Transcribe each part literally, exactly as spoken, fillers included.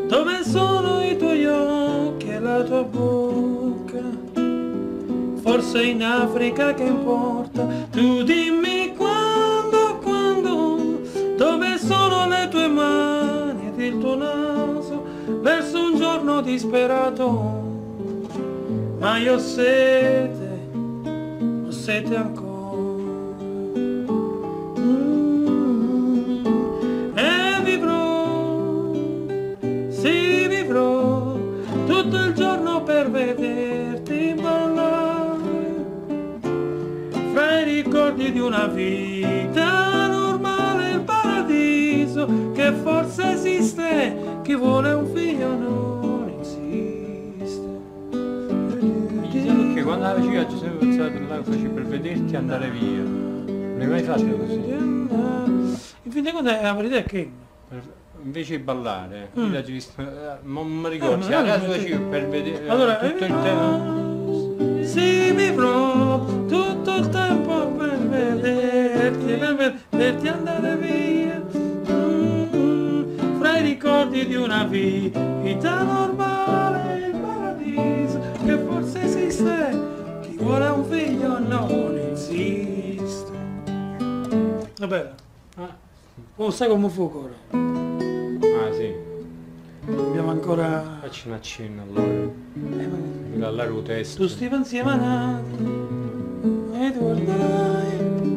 Dove sono i tuoi occhi e la tua bocca? Forse in Africa, che importa? Tu dimmi quando, quando. Dove sono le tue mani ed il tuo naso? Verso un giorno disperato. Ma io ho sete, ho sete ancora. Mm. E vivrò, sì vivrò, tutto il giorno per vederti ballare, fra i ricordi di una vita normale, il paradiso che forse esiste, chi vuole un figlio non esiste. Che quando la facevi oggi sempre pensato che la facevi per vederti andare via. Non hai mai fatto così? In fin dei conti la verità è che Invece di ballare, Mm. io ti visto, non mi ricordo, Eh, se ma a non caso è- facevi per vedere allora, tutto il tempo. sì, vivrò tutto il tempo per vederti, per vederti andare via, mm, fra i ricordi di una vita normale, il paradiso che forse esiste, chi vuole un figlio non esiste. Va bene, Ah, oh, sai come fu ancora? ah sì, Abbiamo ancora... facci un accenno allora, eh, ma- dalla rutesta. Tu stiamo insieme a nati e ti guardai.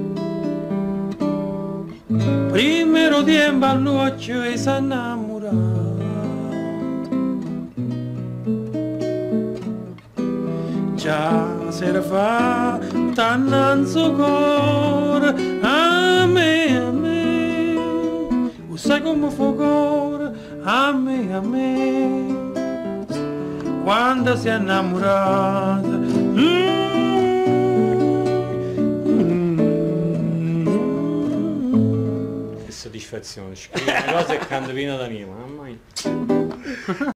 Primero tiempo al nuoccio e si innamorò. Già sera fa t'annanzo cuore a me, a me. O sai come fu cuore a me, a me. Quando si è innamorata. Mm. Che soddisfazione, scrivi una cosa e canto fino da mia mamma mia.